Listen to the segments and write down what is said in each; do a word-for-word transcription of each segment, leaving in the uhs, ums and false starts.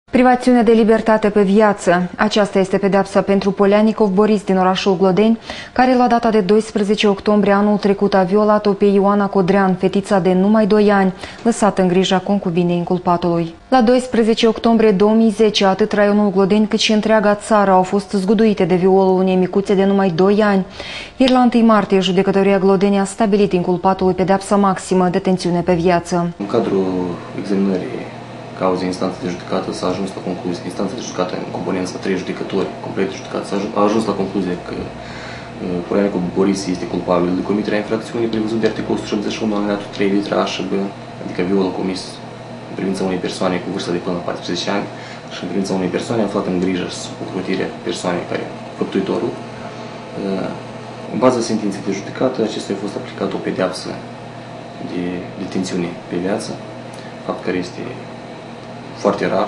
Privațiune de libertate pe viață. Aceasta este pedeapsa pentru Polianicov Boris din orașul Glodeni, care la data de doisprezece octombrie anul trecut a violat-o pe Ioana Codrean, fetița de numai doi ani, lăsată în grija concubinei inculpatului. La doisprezece octombrie două mii zece, atât raionul Glodeni cât și întreaga țară au fost zguduite de violul unei micuțe de numai doi ani. Iar la întâi martie, judecătoria Glodeni a stabilit inculpatului pedeapsa maximă, detențiune pe viață. În cadrul examinării cauzei instanțe de judecată s-a ajuns la concluzie, instanța de judecată în componență a trei judecători complet de judecată a ajuns la concluzie că Polianicov Boris este culpabil de comiterea infracțiunii prevăzut de articolul o sută șaptezeci și unu alineatul trei litera A și B, adică violul comis în privința unei persoane cu vârstă de până la patruzeci ani și în privința unei persoane aflate în grijă și sub ocrotirea persoanei care făptuitorul. În baza sentinței de judecată, acestuia a fost aplicată o pedeapsă de detențiune pe viață, fapt care este foarte rar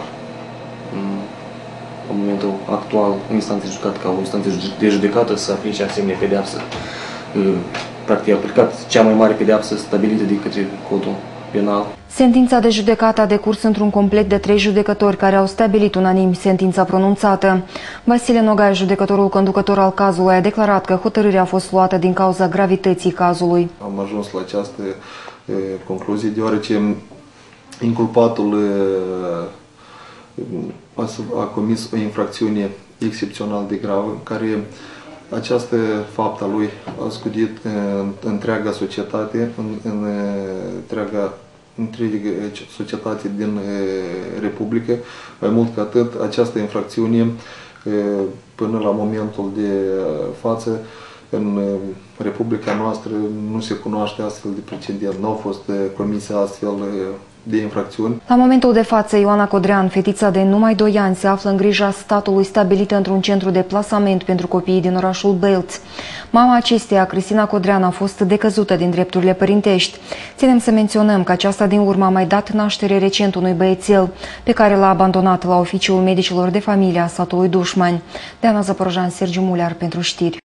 în momentul actual în instanță de judecată, ca o instanță de judecată să aplice asemenea pedeapsă. Practic a aplicat cea mai mare pedeapsă stabilită de către codul penal. Sentința de judecată a decurs într-un complet de trei judecători care au stabilit unanim sentința pronunțată. Vasile Nogai, judecătorul conducător al cazului, a declarat că hotărârea a fost luată din cauza gravității cazului. Am ajuns la această e, concluzie deoarece inculpatul a, a comis o infracțiune excepțional de gravă, care această faptă a lui a scudit întreaga societate, în, în întreaga întreaga societate din Republică. Mai mult ca atât, această infracțiune, până la momentul de față, în Republica noastră nu se cunoaște astfel de precedent, nu au fost comise astfel de infracțiuni. La momentul de față, Ioana Codrean, fetița de numai doi ani, se află în grija statului stabilită într-un centru de plasament pentru copiii din orașul Bălți. Mama acesteia, Cristina Codrean, a fost decăzută din drepturile părintești. Ținem să menționăm că aceasta din urmă a mai dat naștere recent unui băiețel, pe care l-a abandonat la oficiul medicilor de familie a satului Dușmani. Deana Zăporojan, Sergiu Mulear pentru știri.